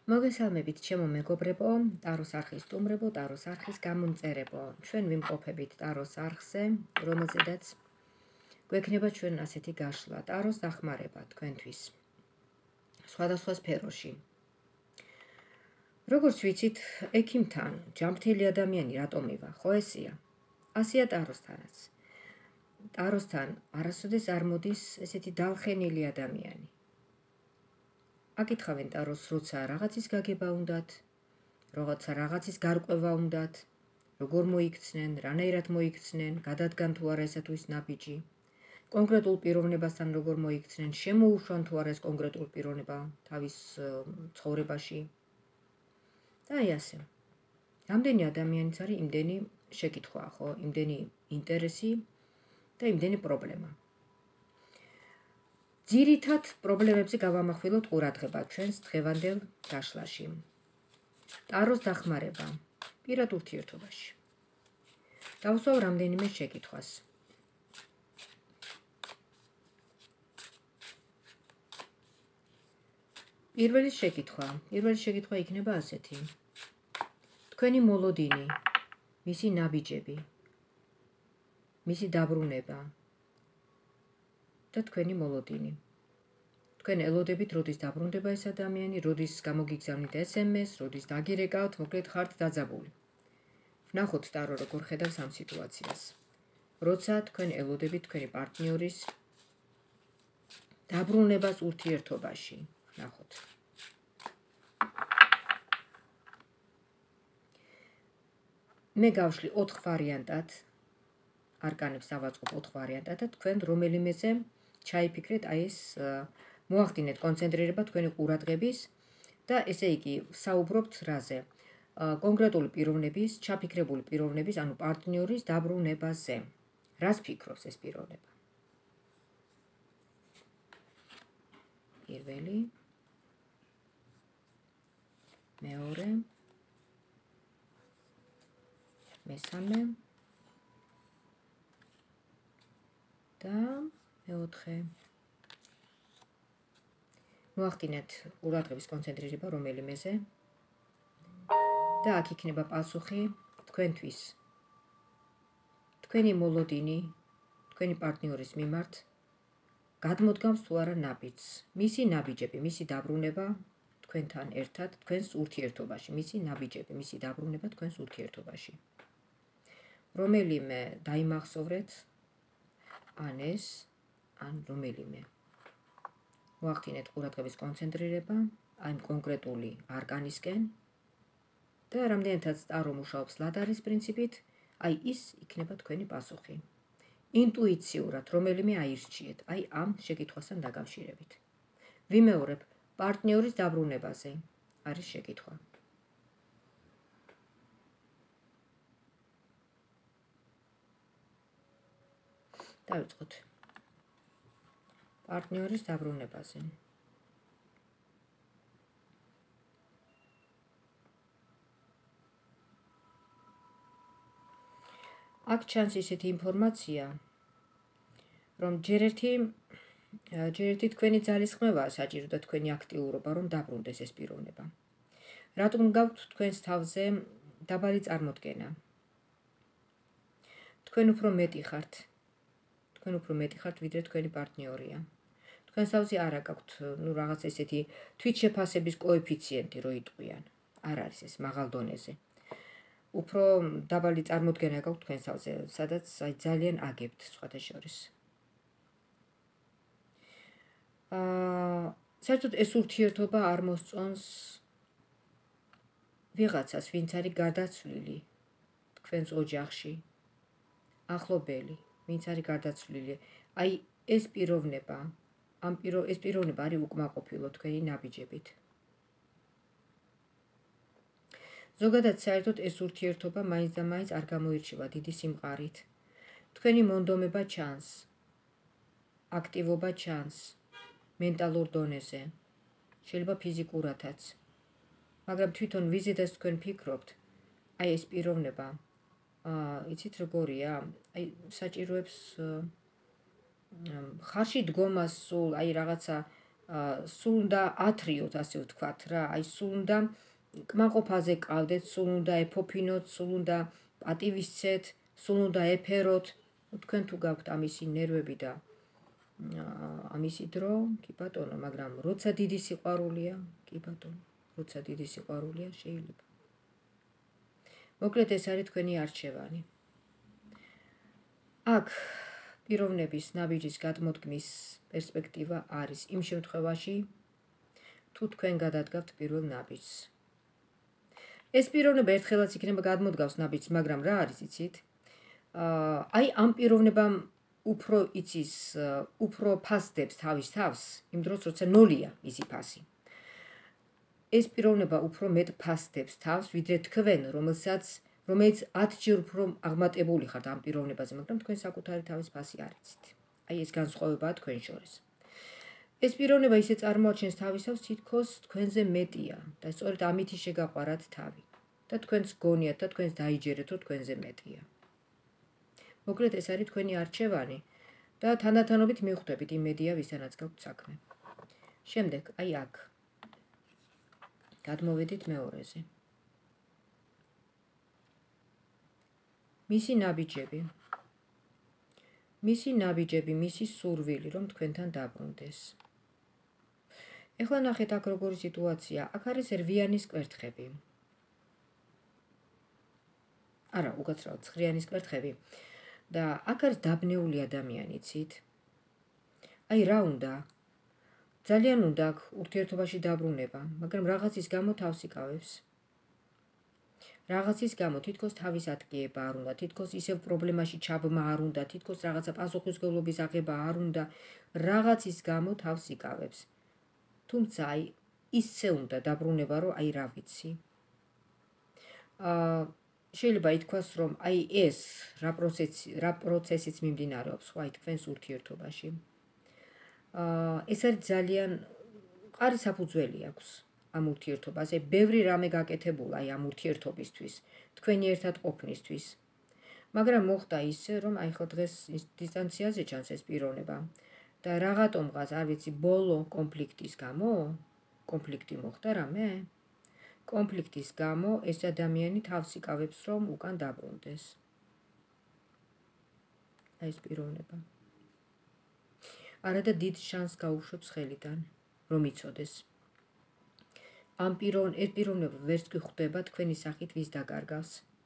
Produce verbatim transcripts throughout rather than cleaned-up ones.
მოგესალმებით, ჩემო მეგობრებო, ტაროს არხის სტუმრებო, ტაროს არხის გამომწერებო. ჩვენ ვიმყოფებით ტაროს არხზე, რომელზედაც გვექნება ჩვენ ასეთი გაშლა, ტაროს დახმარება თქვენთვის. სხვადასხვა სფეროში. როგორც ვიცით, ექიმთან ჯანმრთელი ადამიანი რატომ ივა, ხო ესია? ასია ტაროსთანაც. ტაროსთან არასოდეს არ მოდის ესეთი დალხენილი ადამიანი. აკითხავენ ტაროს, როცა რაღაცის გაგება უნდათ, როცა რაღაცის გარკვევა უნდათ, როგორ მოიქცნენ, რანაირად მოიქცნენ, გადადგან თუ არა ესა თუ ის ნაბიჯი, კონკრეტულ პიროვნებასთან როგორ მოიქცნენ, შემოუშვან თუ არა ეს კონკრეტულ პიროვნება თავის ცხოვრებაში. და აი ასე. რამდენი ადამიანიც არის, იმდენი შეკითხვაა, ხო? იმდენი ინტერესი და იმდენი პრობლემა. ძირითად პრობლემებზე გავამახვილოთ ყურადღება ჩვენს დღევანდელ გაშლაში. ტაროს დახმარება პირად ურთიერთობაში. დავსვავ რამდენიმე შეკითხვას. პირველი შეკითხვა, პირველი შეკითხვა იქნება ასეთი. თქვენი მოლოდინი, მისი ნაბიჯები, მისი დაბრუნება და თქვენი მოლოდინი. თქვენ ელოდებით, როდის დაბრუნდება ეს ადამიანი, როდის გამოგიგზავნით ეს ემ ეს, როდის დაგირეკავთ, მოკლედ ხართ დაძაბული. ვნახოთ ტარო როგორ ხედავს ამ სიტუაციას. როცა თქვენ ელოდებით თქვენი პარტნიორის დაბრუნებას ურთიერთობაში. ვნახოთ. მე გავშლი ოთხ ვარიანტად, არკანებს დავაწყობ ოთხ ვარიანტად და თქვენ რომელიმეზე ჩაიფიქრეთ, აი ეს მოახდინეთ კონცენტრირება თქვენი ყურადღების და ესე იგი საუბრობთ რაზე? კონკრეტული პიროვნების, ჩაფიქრებული პიროვნების, ანუ პარტნიორის დაბრუნებაზე. რას ფიქრობს ეს პიროვნება? პირველი, მეორე, მესამე და მეოთხე. მოახდინეთ ყურადღების კონცენტრირება რომელიმეზე და აქ იქნება პასუხი თქვენთვის. თქვენი მოლოდინი, თქვენი პარტნიორის მიმართ გადმოდგამს თუ არა ნაბიჯს. მისი ნაბიჯები, მისი დაბრუნება თქვენთან ერთად, თქვენს ურთიერთობაში, მისი ნაბიჯები, მისი დაბრუნება თქვენს ურთიერთობაში. რომელიმე დაიმახსოვრეთ, ან ეს, ან რომელიმე. მოახდინეთ ყურადღების კონცენტრირება აი კონკრეტული არკანისკენ და რამდენადაც ტარო მუშაობს ლადარის პრინციპით, აი ის იქნება თქვენი პასუხი. ინტუიციურად რომელიმე აირჩიეთ, აი ამ შეკითხვასთან დაკავშირებით. ვიმეორებ, პარტნიორის დაბრუნებაზე არის შეკითხვა. დავიწყოთ. პარტნიორის დაბრუნებაზე. აქ ჩანს ისეთი ინფორმაცია, რომ ჯერ ერთი ჯერ ერთი თქვენი ძალისხმევაა საჭირო და თქვენი აქტიურობა, რომ დაბრუნდეს ეს პიროვნება. რატომ გაქვთ თქვენს თავზე დაბალი წარმოდგენა? თქვენ უფრო მეტი ხართ. თქვენ უფრო მეტი ხართ, ვიდრე თქვენი პარტნიორია. თქვენს თავზე არ გაქვთ, ну, რაღაც ესეთი თვითშეფასების კოეფიციენტი, რო იტყვიან. არ არის ეს მაღალ დონეზე. უფრო დაბალი წარმოდგენა გაქვთ თქვენს თავზე, სადაც აი ძალიან აგებთ სხვათა შორის. აა, საერთოდ ეს ურთიერთობა არ მოსწონს ვიღაცას, ვინც არის გარდაცვლილი თქვენს ოჯახში, ახლობელი, ვინც არის გარდაცვლილი. აი ეს პიროვნება, ამ პირო ეს პიროვნება არის უკმაყოფილო თქვენი ნაბიჯებით. ზოგადად საერთოდ ეს ურთიერთობა მაინც და მაინც არ გამოირჩევა დიდი სიმყარით. თქვენი მონდომება ჩანს, აქტივობა ჩანს, მენტალურ დონეზე, შეიძლება ფიზიკურადაც. მაგრამ თვითონ ვიზედაც თქვენ ფიქრობთ, აი ეს პიროვნება, აა, იცით როგორია? აი საჭიროებს ხარში დგომას სულ, აი რაღაცა სულ უნდა ათრიოთ, ასე ვთქვათ რა, აი სულ უნდა კმაყოფაზე ყავდეთ, სულ უნდა ეფოფინოთ, სულ უნდა პატივისცეთ, სულ უნდა ეფეროთ. თქვენ თუ გაქვთ ამისი ნერვები და ამისი დრო, კი ბატონო, მაგრამ როცა დიდი სიყვარულია, კი ბატონო, როცა დიდი სიყვარულია შეიძლება. მოკლედ ეს არის თქვენი არჩევანი. აქ პიროვნების ნაბიჯის გადმოდგმის პერსპექტივა არის იმ შემთხვევაში, თუ თქვენ გადადგავთ პირველ ნაბიჯს. ეს პიროვნება ერთხელაც იქნება გადმოდგავს ნაბიჯს, მაგრამ რა არის იცით? აი ამ პიროვნებამ უფრო იცის, უფრო ფასდებს თავის თავს, იმ დროს როცა ნულია მისი ფასი. ეს პიროვნება უფრო მეტ ფასდებს თავს, ვიდრე თქვენ, რომელსაც რომელიც ათჯერ უფრო აღმატებული ხართ ამ პიროვნებაზე, მაგრამ თქვენ საკუთარი თავის ფასი არ იცით. აი ეს განსხვავებაა თქვენ შორის. ეს პიროვნება ისე წარმოაჩენს თავის თავს, თითქოს თქვენზე მეტია და სწორედ ამით შეგაყვარათ თავი. და თქვენს გონიათ და თქვენს დაიჯერეთ, რომ თქვენზე მეტია. მოკლედ ეს არის თქვენი არჩევანი და თანდათანობით მიხვდებით იმედია ვისთანაც გაქვთ საქმე. შემდეგ, აი აქ. გადმოვედით მეორეზე. მისი ნაბიჯები. მისი ნაბიჯები, მისი სურვილი, რომ თქვენთან დაბრუნდეს. ეხლა ნახეთ აქ როგორი სიტუაცია. აქ არის რვიანის კვერთხები. არა, უკაცრავად ცხრიანის კვერთხები. და აქ არის დაბნეული ადამიანი, იცით? აი რა უნდა? ძალიან უნდა აქ ურთიერთობაში დაბრუნება, მაგრამ რაღაცის გამო თავს იკავებს. რაღაცის გამო თითქოს თავის ატკიება არ უნდა, თითქოს ისევ პრობლემაში ჩაბმა არ უნდა, თითქოს რაღაცა პასუხისმგებლობის აღება არ უნდა, რაღაცის გამო თავს იკავებს. თუმცა აი ისე უნდა დაბრუნება, რომ აი რა ვიცი. აა შეიძლება ითქვას, რომ აი ეს რა პროცესი, რა პროცესიც მიმდინარეობს, ხო, აი თქვენს ურთიერთობაში. აა ეს არის ძალიან მყარი საფუძველი აქვს ამ ურთიერთობაზე, ბევრი რამე გაკეთებულა აი ამ ურთიერთობისთვის, თქვენი ერთად ყოფნისთვის. მაგრამ მოხდა ისე, რომ აი ხო დღეს დისტანციაზე ჩანს ეს პიროვნება და რაღაცომღაც, არ ვიცი, ბოლო კონფლიქტის გამო, კონფლიქტი მოხდა რამე? კონფლიქტის გამო ეს ადამიანი თავს იკავებს, რომ უკან დაბრუნდეს. აი ეს პიროვნება. არადა დიდ შანსს გაუშვებს ხელიდან, რომ იცოდეს. ამ პიროვნ ეს პიროვნება ვერც კი ხვდება თქვენი სახით ვის დაკარგავს.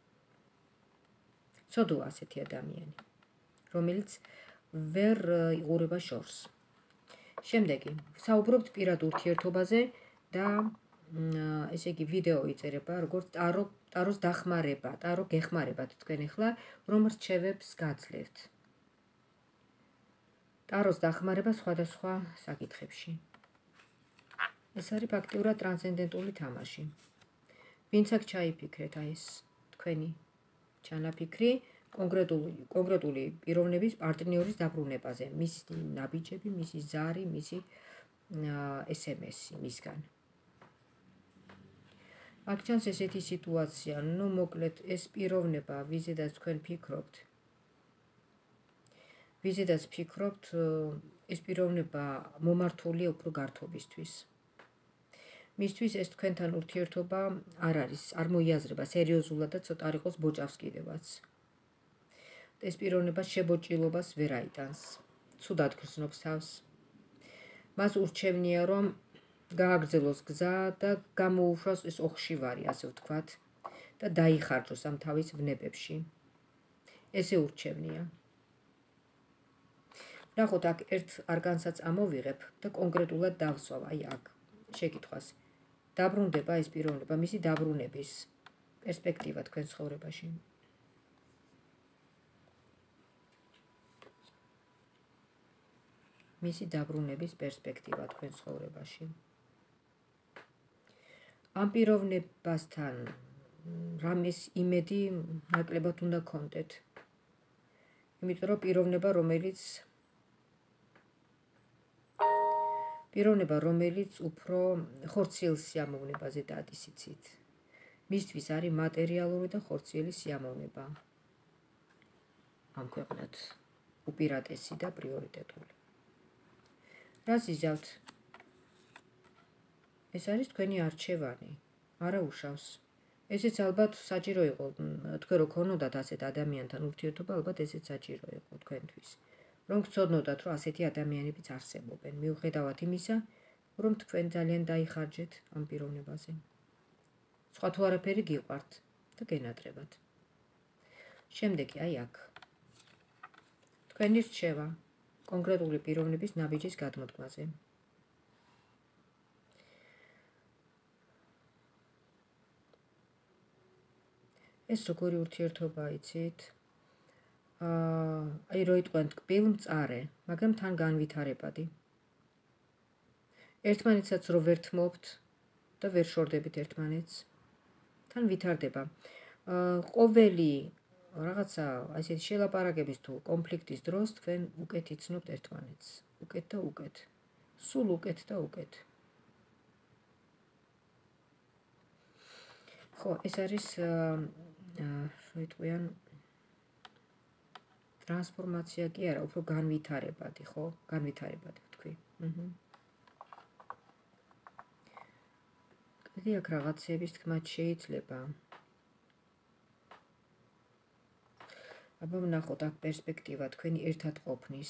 ცოდვა ასეთი ადამიანი, რომელიც ვერ იღურება შორს. შემდეგი, საუბრობთ პირად ურთიერთობაზე და ესე იგი ვიდეო იწერება, როგორც ტარო, ტაროს დახმარება, ტარო გეხმარებათ თქვენ ახლა, რომ რჩევებს გაძლევთ. ტაროს დახმარება სხვადასხვა საკითხებში. ეს არის ფაქტიურად ტრანსცენდენტული თამაში. ვინც აქ ჩაიფიქრეთ აი ეს თქვენი ჩანაფიქრი კონკრეტული კონკრეტული პიროვნების პარტნიორის დაბრუნებაზე, მისი ნაბიჯები, მისი ზარი, მისი ესემესი მისგან. აქ ჩანს ესეთი სიტუაცია, ნუ მოკლედ ეს პიროვნება, ვიზედაც თქვენ ფიქრობთ. ვიზედაც ფიქრობთ, ეს პიროვნება მომართულია უფრო გართობისთვის. მისთვის ეს თქვენთან ურთიერთობა არ არის, არ მოიაზრება სერიოზულად და ცოტა არ იყოს ბოჭავს კიდევაც. ეს პიროვნება შებოჭილობას ვერ აიტანს, ცუდად გრძნობს თავს. მას ურჩევნია, რომ გააგრძელოს გზა და გამოუშვას ეს ოხშივარი, ასე ვთქვათ, და დაიხარჯოს ამ თავის ვნებებში. ესე ურჩევნია. ნახოთ, აქ ერთ არგანსაც ამოვიღებ და კონკრეტულად დავსვავ, აი აქ, შეკითხვას. დაბრუნდება ეს პიროვნება, მისი დაბრუნების პერსპექტივა თქვენ ცხოვრებაში. მისი დაბრუნების პერსპექტივა თქვენ ცხოვრებაში. ამ პიროვნებასთან რამის იმედი ნაკლებად უნდა გქონდეთ. იმიტომ რომ პიროვნება, რომელიც პიროვნება, რომელიც უფრო ხორციელ სიამოვნებაზე დადის, იცით. მისთვის არის მატერიალური და ხორციელი სიამოვნება. ამ ქვეყნად უპირატესი და პრიორიტეტული. რას იზავთ? ეს არის თქვენი არჩევანი, არა უშავს. ესეც ალბათ საჭირო იყო, თქვენ რო ქონოდათ ასეთ ადამიანთან ურთიერთობა, ალბათ ესეც საჭირო იყო თქვენთვის. რომ გწოდნოდათ, რომ ასეთი ადამიანებიც არსებობენ, მიუხედავად იმისა, რომ თქვენ ძალიან დაიხარჯეთ ამ პიროვნებაზე. სხვა თუ არაფერი გიყვართ და გენატრებათ. შემდეგი, აი აქ. თქვენი რჩევა კონკრეტული პიროვნების ნაბიჯის გადმოდგმაზე. ეს როგორი ურთიერთობა იცით? აი რო იტყვენ ტკბილ მწარე, მაგრამ თან განვითარებადი. ერთმანეთსაც რო ვერთმობთ და ვერ შორდებით ერთმანეთს, თან ვითარდება. ყოველი რაღაცა ასეთი შელაპარაკების თუ კონფლიქტის დროს თქვენ უკეთ იცნობთ ერთმანეთს, უკეთ და უკეთ. სულ უკეთ და უკეთ. ხო, ეს არის რო იტყვიან ტრანსფორმაცია კი არა, უფრო განვითარებადი, ხო? განვითარებადი ვთქვი. აჰა. კიდე აქ რაღაცების თქმაც შეიძლება. აბა ვნახოთ აქ პერსპექტივა თქვენი ერთად ყოფნის.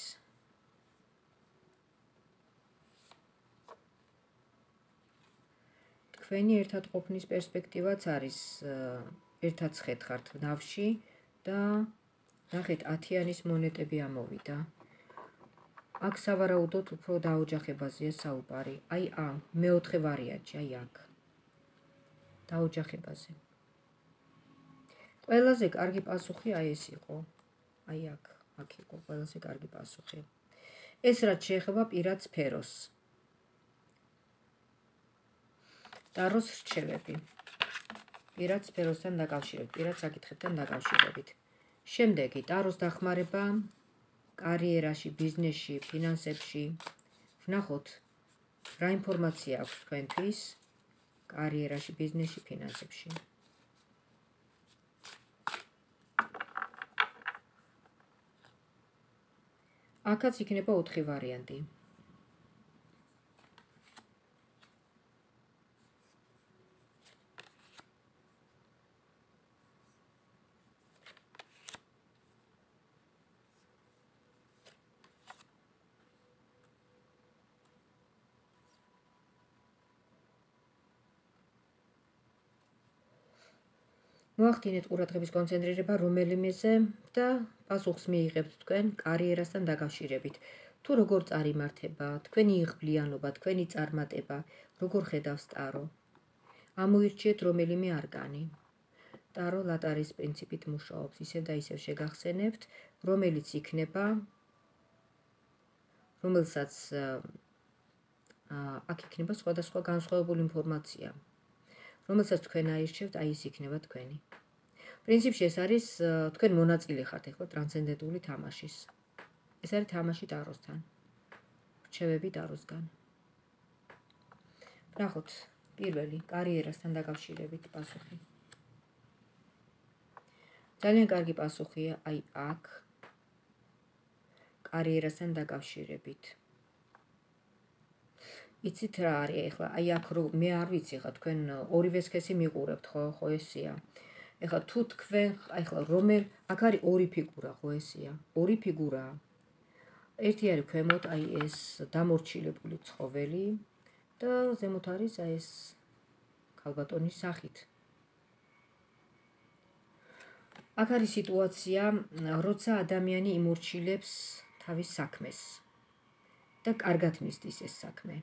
თქვენი ერთად ყოფნის პერსპექტივაც არის ერთად ხეთხართ ნავში და ნახეთ ათიანის მონეტები ამოვიდა. აქ სავარაუდოდ უფრო დაოჯახებაზეა საუბარი. აი ამ მეოთხე ვარიანტში, აი აქ. დაოჯახებაზე. ყველაზე კარგი პასუხი აი ეს იყო. აი აქ, აქ იყო ყველაზე კარგი პასუხი. ეს რაც შეეხება პირად სფეროს. ტაროს რჩევები. პირად სფეროსთან დაკავშირებით, პირად საკითხებთან დაკავშირებით. შემდეგი, ტაროს დახმარება კარიერაში, ბიზნესში, ფინანსებში. ვნახოთ, რა ინფორმაცია აქვს თქვენთვის კარიერაში, ბიზნესში, ფინანსებში. აქაც იქნება ოთხი ვარიანტი. მოახდინეთ ყურადღების კონცენტრირება რომელიმეზე და პასუხს მიიღებთ თქვენ კარიერასთან დაკავშირებით. თუ როგორ წარიმართება, თქვენი იღბლიანობა, თქვენი წარმატება, როგორ ხედავს ტარო. ამოირჩიეთ რომელიმე არკანი. ტარო ლატარის პრინციპით მუშაობს, ისევ და ისევ შეგახსენებთ, რომელიც იქნება, რომელსაც აქ იქნება სხვადასხვა განსხვავებული ინფორმაცია. რომელსაც თქვენ აირჩევთ, აი ის იქნება თქვენი. პრინციპში ეს არის თქვენ მონაწილე ხართ ახლა ტრანსცენდენტული თამაშის. ეს არის თამაში ტაროსთან. რჩევები ტაროსგან. ვნახოთ, პირველი კარიერასთან დაკავშირებით პასუხი. ძალიან კარგი პასუხია აი აქ კარიერასთან დაკავშირებით. იცით რა არის ახლა, აი აქ რო მე არ ვიცი ხა თქვენ ორივე სქესი მიყურებთ, ხო, ხო ესია. ახლა თუ თქვენ ახლა რომელ აქ არის ორი ფიგურა, ხო ესია. ორი ფიგურაა. ერთი არის ქვემოთ აი ეს დამორჩილებული ცხოველი და ზემოთ არის აი ეს ქალბატონის სახით. აქ არის სიტუაცია, როცა ადამიანი იმორჩილებს თავის საქმეს და კარგად მისდის ეს საქმე.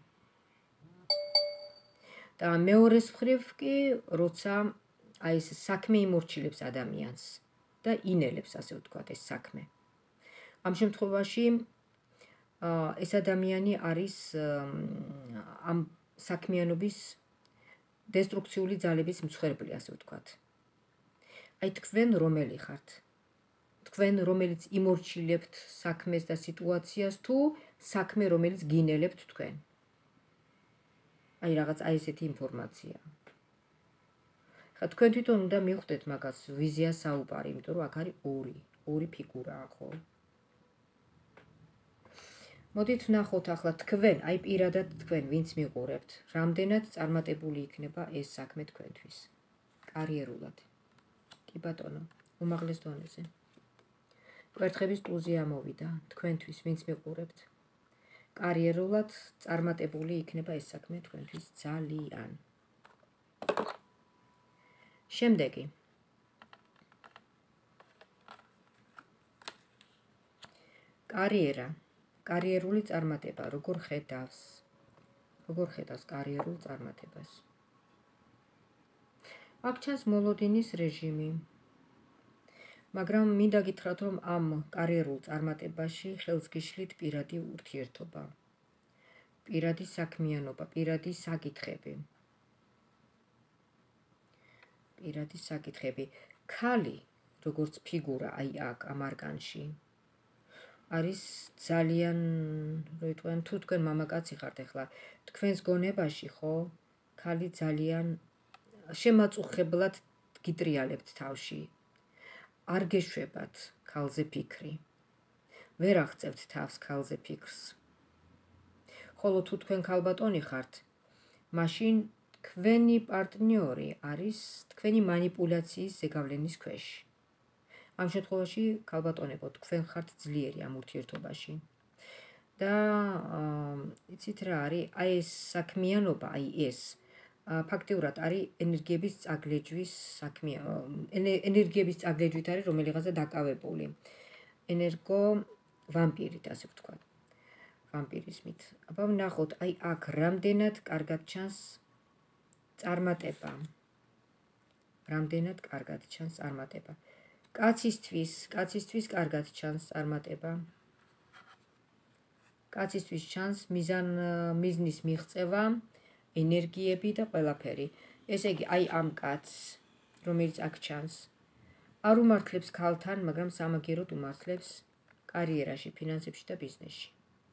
და მეორეს მხრივ კი, როცა აი ეს საქმე იმორჩილებს ადამიანს და ინელებს, ასე ვთქვათ, ეს საქმე. ამ შემთხვევაში ეს ადამიანი არის ამ საქმიანობის დესტრუქციული ძალების მსხვერპლი, ასე ვთქვათ. აი თქვენ რომელი ხართ? თქვენ რომელიც იმორჩილებთ საქმეს და სიტუაციას თუ საქმე რომელიც გინელებთ თქვენ? აი რაღაც აი ესეთი ინფორმაცია. ხა თქვენ თვითონ უნდა მიხვდეთ მაგას ვიზია საუბარი, იმიტომ რომ აქ არის ორი, ორი ფიგურაა, ხო? მოდით ვნახოთ ახლა თქვენ, აი პირადად თქვენ, ვინც მიყურებთ, რამდენად წარმატებული იქნება ეს საქმე თქვენთვის. კარიერულად. კი ბატონო, უმაღლეს დონეზე. კვერთხების ტუზი ამოვიდა თქვენთვის, ვინც მიყურებთ. კარიერულად წარმატებული იქნება ეს საქმე თქვენთვის ძალიან. შემდეგი. კარიერა. კარიერული წარმატება, როგორ ხედავს? როგორ ხედავს კარიერულ წარმატებას? აქ ჩანს მოლოდინის რეჟიმი. მაგრამ მინდა გითხრათ, რომ ამ კარიერულ წარმატებაში ხელს გიშლით პირადი ურთიერთობა, პირადი საქმიანობა, პირადი საკითხები. პირადი საკითხები. ქალი, როგორც ფიგურა, აი აქ ამ არკანში, არის ძალიან, რო იტყვიან, თუ თქვენ მამაკაცი ხართ ახლა, თქვენს გონებაში, ხო, ქალი ძალიან შემაწუხებლად გიტრიალებთ თავში. არ გეშვებათ ქალზე ფიქრი. ვერ აღწევთ თავს ქალზე ფიქრს. ხოლო თუ თქვენ ქალბატონი ხართ, მაშინ თქვენი პარტნიორი არის თქვენი მანიპულაციის ზეგავლენის ქვეშ. ამ შემთხვევაში ქალბატონებო, თქვენ ხართ ძლიერი ამ ურთიერთობაში. და იცით რა არის, აი ეს საქმიანობა, აი ეს ფაქტიურად არის ენერგიების წაგლეჯვის საქმე, ენერგიების წაგლეჯვით არის რომელიღაცა დაკავებული. ენერგო ვამპირით, ასე ვთქვათ. ვამპირიზმით. აბა ვნახოთ, აი აქ რამდენად კარგად ჩანს წარმატება. რამდენად კარგად ჩანს წარმატება. კაცისთვის, კაცისთვის კარგად ჩანს წარმატება. კაცისთვის ჩანს მიზან მიზნის მიღწევა, ენერგიები და ყველაფერი. ესე იგი, აი ამ კაცს, რომელიც აქ ჩანს, არ უმართლებს ქალთან, მაგრამ სამაგიეროდ უმართლებს კარიერაში, ფინანსებში და ბიზნესში.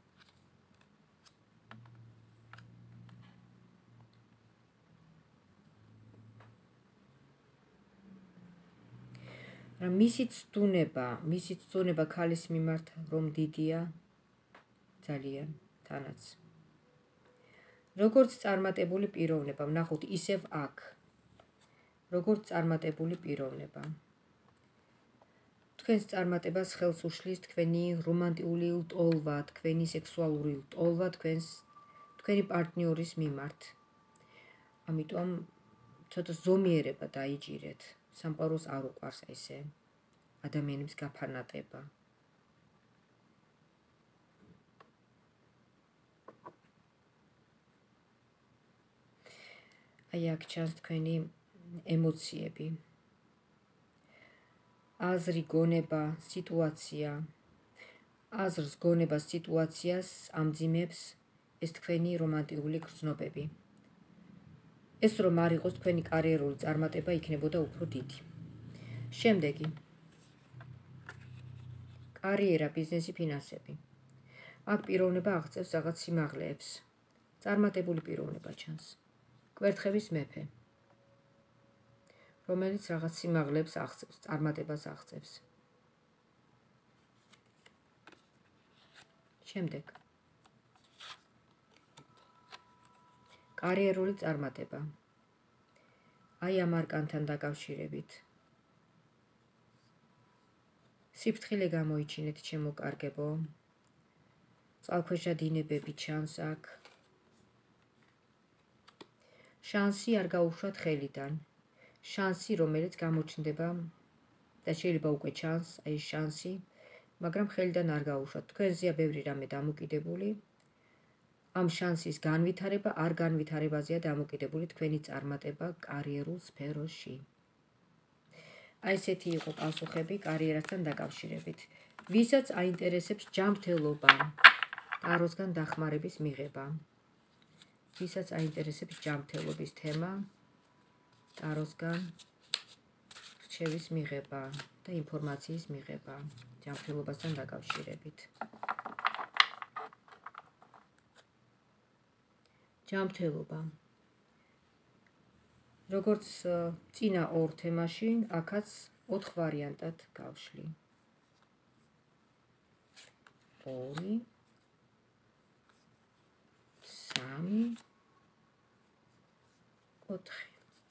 მისი ცდუნება, მისი ცდუნება ქალის მიმართ რომ დიდია, ძალიან თანაც. როგორც წარმატებული პიროვნება, ვნახოთ ისევ აქ. როგორც წარმატებული პიროვნება. თქვენს წარმატებას ხელს უშლის თქვენი რომანტიკული ლტოლვა, თქვენი სექსუალური ლტოლვა თქვენს თქვენი პარტნიორის მიმართ. ამიტომ ცოტა ზომიერება დაიჭირეთ. სამყაროს არ უყვარს ესე ადამიანების გაფანატება. აი აქ ჩანს თქვენი ემოციები. აზრი, გონება, სიტუაცია. აზრს, გონებას, სიტუაციას ამძიმებს ეს თქვენი რომანტიკული გრძნობები. ეს რომ არ იყოს თქვენი კარიერული წარმატება იქნებოდა უფრო დიდი. შემდეგი. კარიერა, ბიზნესი, ფინანსები. აქ პიროვნება აღწევს რაღაც სიმაღლეებს. წარმატებული პიროვნება ჩანს. კვერთხების მეფე. რომელიც რაღაც სიმაღლეებს აღწევს, წარმატებას აღწევს. შემდეგ. კარიერული წარმატება. აი ამ არკანთან დაკავშირებით. სიფრთხილე გამოიჩინეთ, ჩემო კარგებო. წყალქვეშა დინებები ჩანს აქ. შანსი არ გაუშვათ ხელიდან. შანსი, რომელიც გამოჩნდება და შეიძლება უკვე ჩანს, აი შანსი, მაგრამ ხელიდან არ გაუშვათ. თქვენზეა ბევრი რამე დამოკიდებული. ამ შანსის განვითარება, არ განვითარებაზეა დამოკიდებული თქვენი წარმატება კარიერულ სფეროში. აი ესეთი იყო პასუხები კარიერასთან დაკავშირებით. ვისაც აინტერესებს ჯანმრთელობა, ტაროსგან დახმარების მიღება. ვისაც აინტერესებს ჯანმრთელობის თემა, ტაროსგან რჩევის მიღება და ინფორმაციის მიღება ჯანმრთელობასთან დაკავშირებით. ჯანმრთელობა. როგორც წინა ორ თემაში, აქაც ოთხ ვარიანტად, 'გავშლი. ორი, სამი, ოთხი.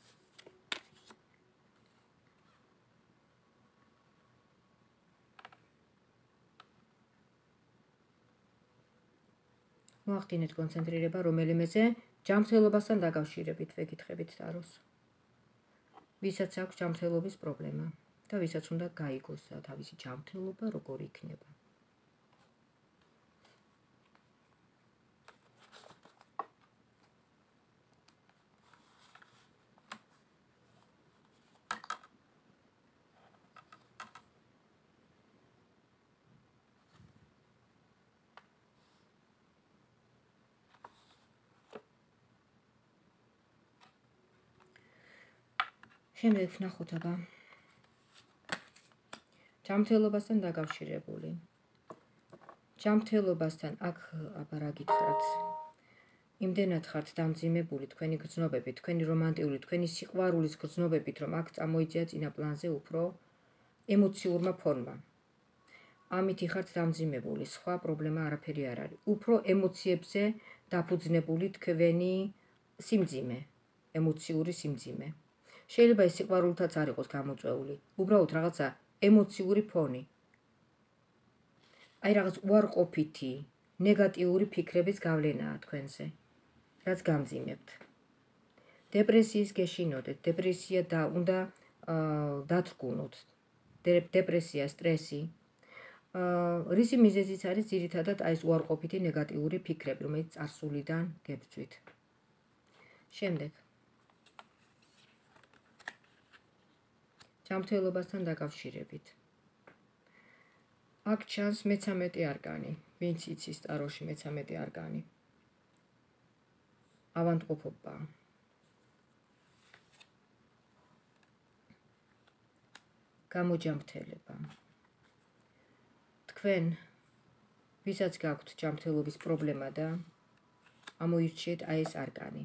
მოახდინეთ კონცენტრირება რომელიმეზე ჯანმრთელობასთან დაკავშირებით ვეკითხებით ტაროს. ვისაც აქვს ჯანმრთელობის პრობლემა და ვისაც უნდა გაიგოს თავისი ჯანმრთელობა როგორ იქნება. შემდეგ ვნახოთ აბა ჯანმრთელობასთან დაკავშირებული. ჯანმრთელობასთან აქ აბა რა გითხრათ? იმდენად ხართ დამძიმებული თქვენი გრძნობებით, თქვენი რომანტიული, თქვენი სიყვარულის გრძნობებით, რომ აქ წამოიძია წინა პლანზე უფრო ემოციურმა ფონმა. ამით ხართ დამძიმებული, სხვა პრობლემა არაფერი არ არის. უფრო ემოციებზე დაფუძნებული თქვენი სიმძიმე, ემოციური სიმძიმე. შეიძლება ეს სიყვარულთაც არ იყოს გამოწვეული, უბრალოდ რაღაცა ემოციური ფონი. აი რაღაც უარყოფითი, ნეგატიური ფიქრების გავლენაა თქვენზე, რაც გამძიმებთ. დეპრესიის გეშინოდეთ, დეპრესია და უნდა დათრგუნოთ. დეპრესია, სტრესი. რისი მიზეზიც არის ძირითადად აი ეს უარყოფითი ნეგატიური ფიქრები, რომელიც წარსულიდან გებრძვით. შემდეგ ჯანმრთელობასთან დაკავშირებით. აქ ჩანს მეცამეტე არკანი, ვინც იცის ტაროში მეცამეტე არკანი. ავადმყოფობა. გამოჯანმრთელება. თქვენ ვისაც გაქვთ ჯანმრთელობის პრობლემა და ამოირჩიეთ აი ეს არკანი.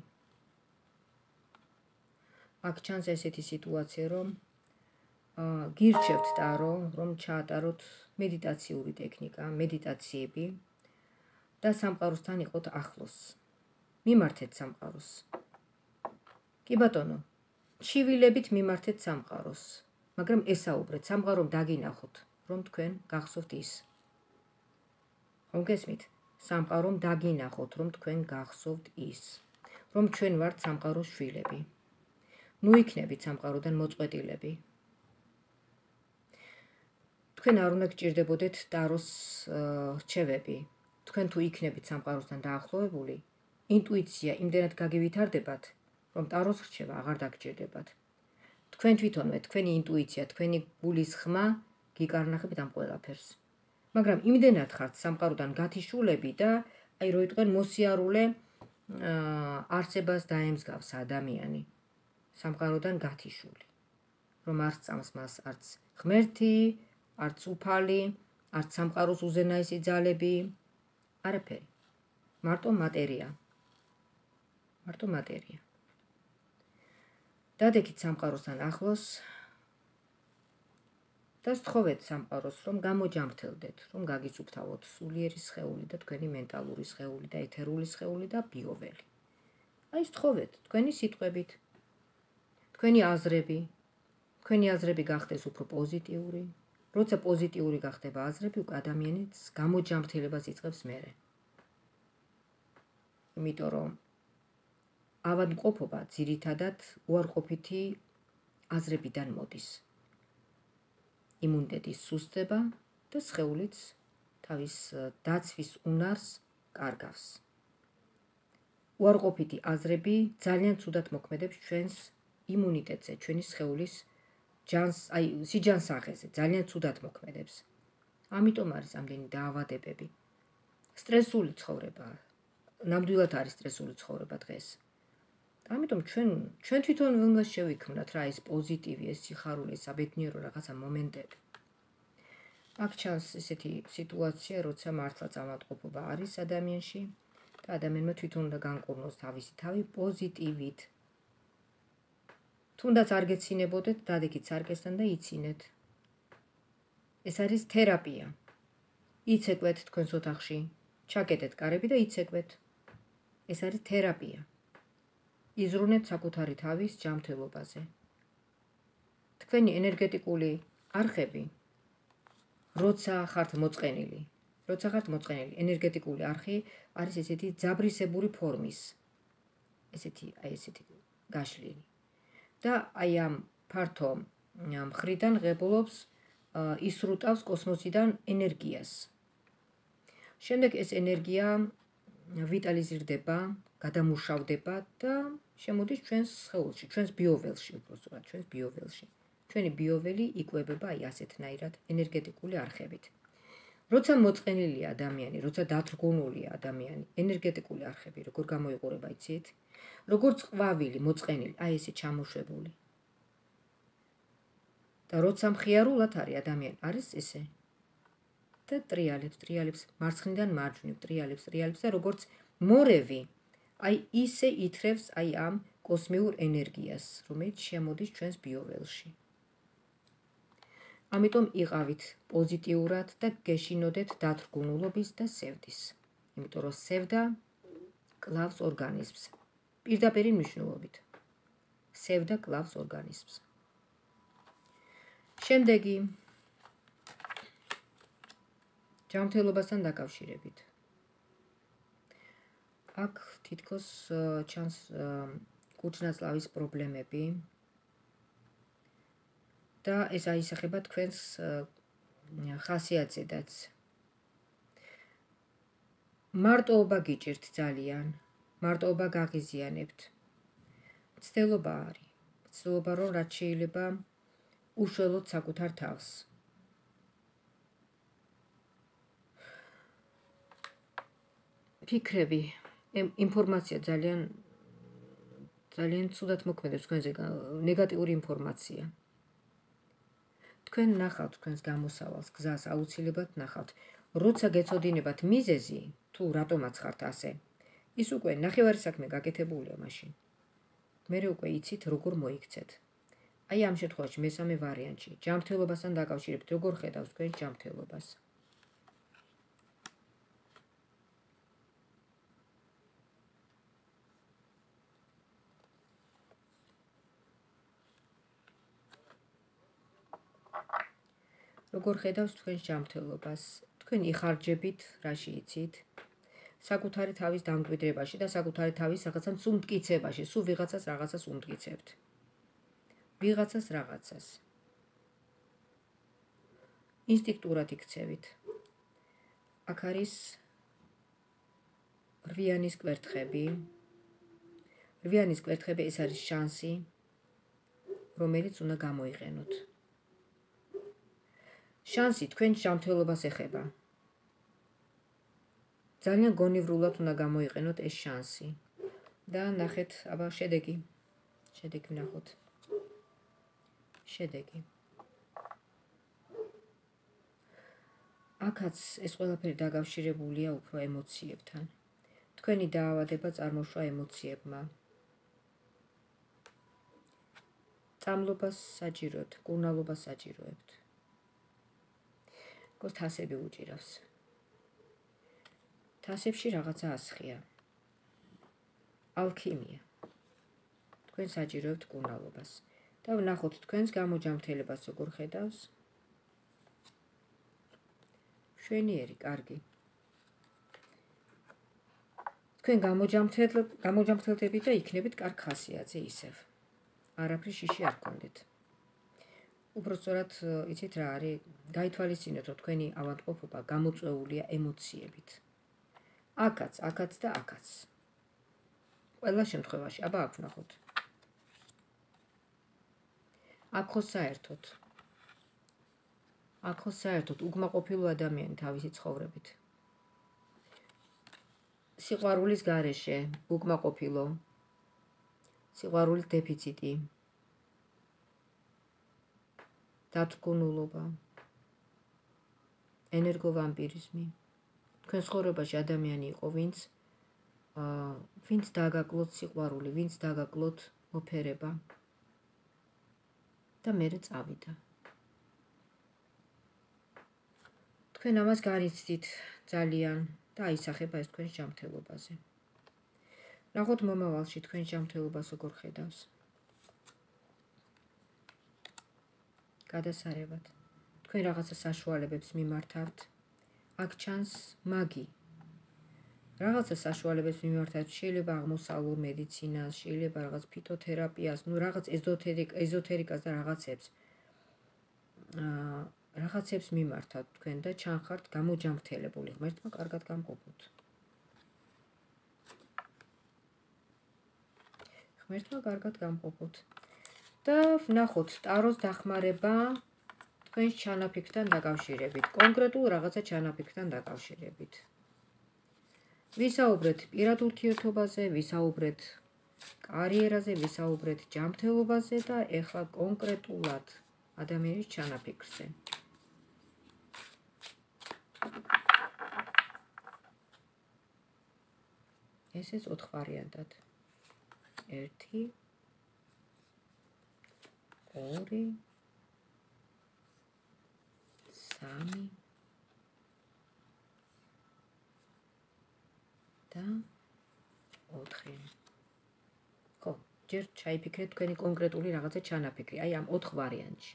აქ ჩანს ესეთი სიტუაცია, რომ გირჩევთ ტარო, რომ ჩაატაროთ მედიტაციური ტექნიკა, მედიტაციები და სამყაროსთან იყოთ ახლოს. მიმართეთ სამყაროს. კი ბატონო, ჩივილებით მიმართეთ სამყაროს, მაგრამ ესაუბრეთ, სამყარომ დაგინახოთ, რომ თქვენ გახსოვთ ის. ხომ გესმით? სამყარომ დაგინახოთ, რომ თქვენ გახსოვთ ის, რომ ჩვენ ვართ სამყაროს შვილები. ნუ იქნებით სამყაროდან მოწყვეტილები. თქვენ არ უნდა გჭირდებოდეთ ტაროს რჩევები. თქვენ თუ იქნებით სამყაროსთან დაახლოებული, ინტუიცია იმდენად გაგივითარდებათ, რომ ტაროს რჩევა აღარ დაგჭირდებათ. თქვენ თვითონვე, თქვენი ინტუიცია, თქვენი გულის ხმა გიკარნახებით ამ ყველაფერს. მაგრამ იმდენად ხართ სამყაროდან გათიშულები და აი რო იტყვენ მოსიარულე არსებას დაემსგავს ადამიანი. სამყაროდან გათიშული. რომ არც წამს მას არც ღმერთი, არც უფალი, არც სამყაროს უზენაესი ძალები, არაფერი. მარტო მატერია. მარტო მატერია. დადექით სამყაროსთან ახლოს და სთხოვეთ სამყაროს, რომ გამოჯანმრთელდეთ, რომ გაგიცუფთავოთ სულიერი სხეული და თქვენი მენტალური სხეული და ეთერული სხეული და ბიოველი. აი სთხოვეთ თქვენი სიტყვებით, თქვენი აზრები, თქვენი აზრები გახდეს უფრო პოზიტიური. როცა პოზიტიური გახდება აზრები, უკვე ადამიანის გამოჯანმრთელებას იწყებს მერე. იმიტომ რომ ავადმყოფობა ძირითადად უარყოფითი აზრებიდან მოდის. იმუნიტეტის სუსტება და სხეულიც თავის დაცვის უნარს კარგავს. უარყოფითი აზრები ძალიან ცუდად მოქმედებს ჩვენს იმუნიტეტზე, ჩვენი სხეულის ჯანს, აი სიჯანსაღეზე ძალიან ცუდად მოქმედებს. ამიტომ არის ამდენი დაავადებები. სტრესული ცხოვრება, ნამდვილად არის სტრესული ცხოვრება დღეს. ამიტომ ჩვენ ჩვენ თვითონ უნდა შევიქმნათ რა ეს პოზიტივი, ეს სიხარული, ეს საბედნიერო რაღაცა მომენტები. აქ ჩანს ესეთი სიტუაცია, როცა მართლაც ავადმყოფობა არის ადამიანში და ადამიანმა თვითონ უნდა განკურნოს თავისი თავი პოზიტივით. თუნდაც არ გეცინებოდეთ, დადექით სარკესთან და იცინეთ. ეს არის თერაპია. იცეკვეთ თქვენს ოთახში, ჩაკეტეთ კარები და იცეკვეთ. ეს არის თერაპია. იზრუნეთ საკუთარი თავის ჯანმრთელობაზე. თქვენი ენერგეტიკული არხები, როცა ხართ მოწყენილი, როცა ხართ მოწყენილი, ენერგეტიკული არხი არის ესეთი ძაბრისებური ფორმის. ესეთი, აი ესეთი გაშლილი. და აი ამ ფართო მხრიდან ღებულობს ისრუტავს კოსმოსიდან ენერგიას. შემდეგ ეს ენერგია ვიტალიზირდება, გადამუშავდება და შემოდის ჩვენს სხეულში, ჩვენს ბიოველში, უბრალოდ ჩვენს ბიოველში. ჩვენი ბიოველი იკვებება აი ასეთნაირად ენერგეტიკული არხებით. როცა მოწყენილია ადამიანი, როცა დათრგუნულია ადამიანი, ენერგეტიკული არხები როგორ გამოიყურება, იცით? როგორც ყვავილი მოწყენილი, აი ესე ჩამოშვებული. და როცა მხიარულად არის ადამიანი, არის ესე. და ტრიალებს, ტრიალებს, მარცხნიდან მარჯვნივ, ტრიალებს, ტრიალებს და როგორც მორევი, აი ისე ითრევს აი ამ კოსმიურ ენერგიას, რომელიც შემოდის ჩვენს ბიოველში. ამიტომ იყავით პოზიტიურად და გეშინოდეთ დათრგუნულობის და სევდის. იმიტომ რომ სევდა კლავს ორგანიზმს. პირდაპირი მნიშვნელობით. სევდა კლავს ორგანიზმს. შემდეგი ჯანმრთელობასთან დაკავშირებით. აქ თითქოს ჩანს კუჭნაწლავის პრობლემები და ეს აისახება თქვენს ხასიათზედაც. მარტოობა გიჭირთ ძალიან, მარტოობა გაღიზიანებთ. მცდელობა არის, მცდელობა რომ რაც შეიძლება უშველოთ საკუთარ თავს. ფიქრები, ინფორმაცია ძალიან ძალიან ცუდად მოქმედებს თქვენზე, ნეგატიური ინფორმაცია. თქვენ ნახავთ თქვენს გამოსავალს, გზას აუცილებლად ნახავთ. როცა გეცოდინებათ მიზეზი, თუ რატომაც ხართ ასე, ის უკვე ნახევარი საქმე გაკეთებულია მაშინ. მერე უკვე იცით როგორ მოიქცეთ. აი ამ შემთხვევაში მესამე ვარიანტში, ჯანმრთელობასთან დაკავშირებით, როგორ ხედავს თქვენ ჯანმრთელობას. როგორ ხედავს თქვენ ჯანმრთელობას, თქვენ იხარჯებით, რაში იცით, საკუთარი თავის დამკვიდრებაში და საკუთარი თავის რაღაცა უმტკიცებაში, სულ ვიღაცას რაღაცას უმტკიცებთ. ვიღაცას რაღაცას. ინსტინქტურად იქცევით. აქ არის რვიანის კვერთხები. რვიანის კვერთხები ეს არის შანსი, რომელიც უნდა გამოიყენოთ. შანსი თქვენ ჯანმრთელობას ეხება. ძალიან გონივრულად უნდა გამოიყენოთ ეს შანსი. და ნახეთ, აბა შედეგი. შედეგი ნახოთ. შედეგი. აქაც ეს ყველაფერი დაკავშირებულია უფრო ემოციებთან. თქვენი დაავადება წარმოშვა ემოციებმა. წამლობას საჭიროებთ, კურნალობას საჭიროებთ. გოს თასები უჭირავს. თასებში რაღაცა ასხია. ალქიმია. თქვენ საჭიროებთ კურნალობას. და ვნახოთ თქვენს გამოჯანმრთელებას როგორ ხედავს. მშვენიერი, კარგი. თქვენ გამოჯანმრთელდებით და იქნებით კარგ ხასიათზე ისევ. არაფრის შიში არ გქონდეთ. უბრალოდ იცით რა არის, გაითვალისწინეთ, რომ თქვენი ავადმყოფობა გამოწვეულია ემოციებით. აქაც, აქაც და აქაც. ყველა შემთხვევაში, აბა აქ ვნახოთ. აქ ხო საერთოდ. აქ ხო საერთოდ უკმაყოფილო ადამიანი თავისი ცხოვრებით. სიყვარულის გარეშე, უკმაყოფილო. სიყვარულის დეფიციტი. დათრგუნულობა. ენერგოვამპირიზმი. თქვენ ცხოვრებაში ადამიანი იყო, ვინც აა ვინც დაგაკლოთ სიყვარული, ვინც დაგაკლოთ მოფერება. და მერე წავიდა. თქვენ ამას განიცდით ძალიან და აისახება ეს თქვენ ჯანმრთელობაზე. ნახოთ მომავალში თქვენ ჯანმრთელობას როგორ ხედავს. გადასარევად. თქვენ რაღაცა საშუალებებს მიმართავთ. აქ ჩანს მაგი. რაღაცა საშუალებებს მიმართავთ, შეიძლება აღმოსავლურ მედიცინას, შეიძლება რაღაც ფიტოთერაპიას, ну რაღაც ეზოთერიკ ეზოთერიკას და რაღაცებს. აა რაღაცებს მიმართავთ თქვენ და ჩანხართ გამოჯანმრთელებული. ღმერთმა კარგად გამყოფოთ. ღმერთმა კარგად გამყოფოთ. და ვნახოთ ტაროს დახმარება თქვენს ჩანაფიქრთან დაკავშირებით, კონკრეტულ რაღაცა ჩანაფიქრთან დაკავშირებით. ვისაუბრეთ პირად ურთიერთობაზე, ვისაუბრეთ კარიერაზე, ვისაუბრეთ ჯანმრთელობაზე და ეხლა კონკრეტულად ადამიანის ჩანაფიქრზე. ესეც ოთხ ვარიანტად. ერთი ორი სამი და ოთხი. ხო, ჯერ ჩაიფიქრეთ თქვენი კონკრეტული რაღაცა ჩანაფიქრი, აი ამ ოთხ ვარიანტში.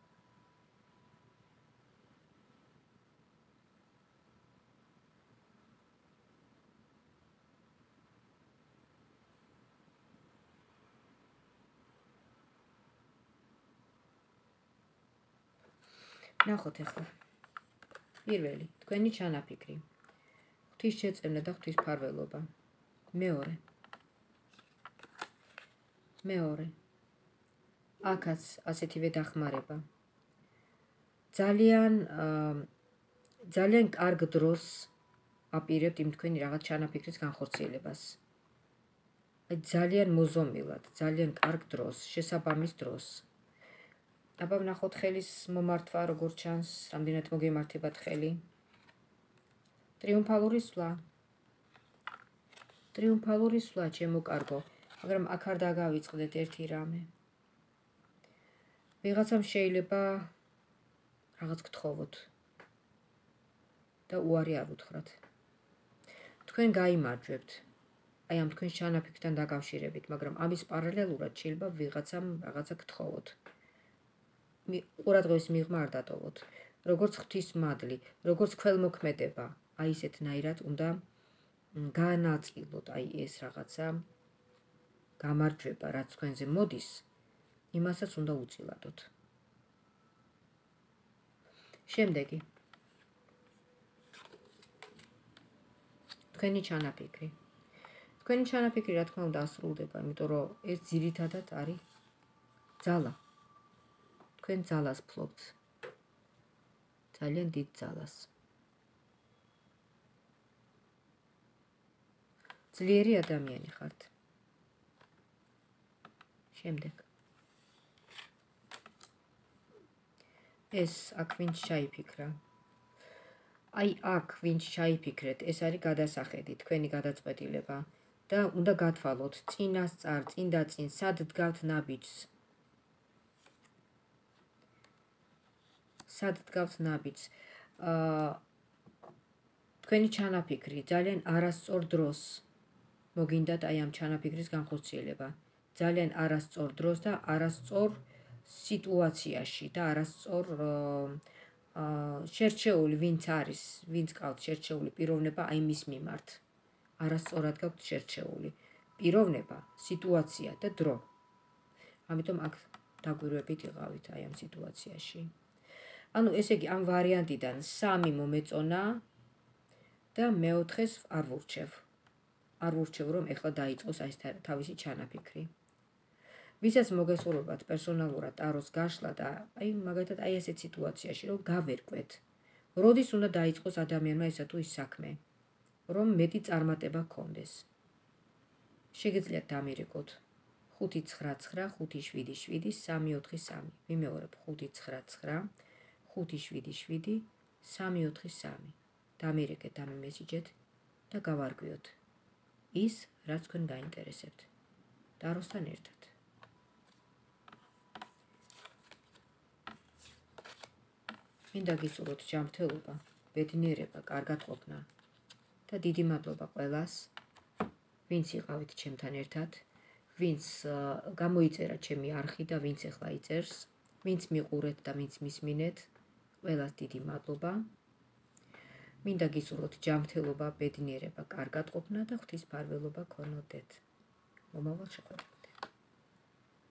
ნახოთ ახლა. პირველი, თქვენი ჩანაფიქრი. ღვთის შეწევნა და ღვთის ფარველობა. მეორე. მეორე. აქაც ასეთივე დახმარება. ძალიან ძალიან კარგ დროს აპირებთ იმ თქვენი რაღაც ჩანაფიქრის განხორციელებას. აი ძალიან მოზომილად, ძალიან კარგ დროს, შესაბამის დროს. აბა ვნახოთ ხელის მომართვა როგორ ჩანს, რამდენად მოგემართებათ ხელი. ტრიუმფალური სვლა. ტრიუმფალური სვლა, ჩემო კარგო, მაგრამ აქ არ დაგავიწყდეთ ერთი რამე. ვიღაცამ შეიძლება რაღაც გთხოვოთ და უარი არ უთხრათ. თქვენ გაიმარჯვებთ. აი ამ თქვენ ჩანაფიქრთან დაკავშირებით, მაგრამ ამის პარალელურად შეიძლება ვიღაცამ რაღაცა გთხოვოთ. ყურადღების მიღმა არ დატოვოთ. როგორც ღვთის მადლი, როგორც ქველმოქმედება, აი ესეთნაირად უნდა განაწილოთ აი ეს რაღაცა გამარჯვება, რაც თქვენზე მოდის, იმასაც უნდა უწილადოთ. შემდეგი. თქვენი ჩანაფიქრი. თქვენი ჩანაფიქრი რა თქმა უნდა ასრულდება, იმიტომ რომ ეს ძირითადად არის ძალა. თქვენ ძალას ფლობთ. ძალიან დიდ ძალას. ძლიერი ადამიანი ხართ. შემდეგ. ეს აქ ვინც ჩაიფიქრა. აი აქ ვინც ჩაიფიქრეთ, ეს არის გადასახედი, თქვენი გადაწყვეტილება და უნდა გათვალოთ წინასწარ, წინდაწინ, სად დგავთ ნაბიჯს. სად დგავთ ნაბიჯს. აა თქვენი ჩანაფიქრი ძალიან არასწორ დროს მოგინდათ აი ამ ჩანაფიქრის განხორციელება. ძალიან არასწორ დროს და არასწორ სიტუაციაში და არასწორ აა შერჩეული ვინც არის, ვინც ყავთ შერჩეული პიროვნება აი მის მიმართ. არასწორად გაქვთ შერჩეული პიროვნება, სიტუაცია და დრო. ამიტომ აქ დაგვირვებით იყავით აი ამ სიტუაციაში. ანუ ესე იგი ამ ვარიანტიდან სამი მომეწონა და მეოთხეს არ ვურჩევ. არ ვურჩევ რომ ეხლა დაიწყოს აი თავისი ჩანაფიქრი. ვისაც მოგესურვებათ პერსონალურად ტაროს გაშლა და აი მაგალითად აი ესეთ სიტუაციაში რომ გავერკვეთ. როდის უნდა დაიწყოს ადამიანმა ესა თუ ის საქმე, რომ მეტი წარმატება გქონდეს. შეგიძლიათ დამირეკოთ ხუთი ცხრა ცხრა ხუთი შვიდი შვიდი სამი ოთხი სამი. ვიმეორებ ხუთი ცხრა ცხრა ხუთი შვიდი შვიდი სამი ოთხი სამი. დამირეკეთ, დამიმესიჯეთ და გავარკვიოთ ის, რაც თქვენ გაინტერესებთ. ტაროსთან ერთად. მინდა გისურვოთ ჯანმრთელობა, ბედნიერება, კარგად ყოფნა და დიდი მადლობა ყველას, ვინც იყავით ჩემთან ერთად, ვინც გამოიწერა ჩემი არხი და ვინც ახლა იწერს, ვინც მიყურეთ და ვინც მისმინეთ, ყველას დიდი მადლობა. მინდა გისურვოთ ჯანმრთელობა, ბედნიერება, კარგად ყოფნა და ღვთის მფარველობა გქონოდეთ. მომავალ შეხვედრამდე.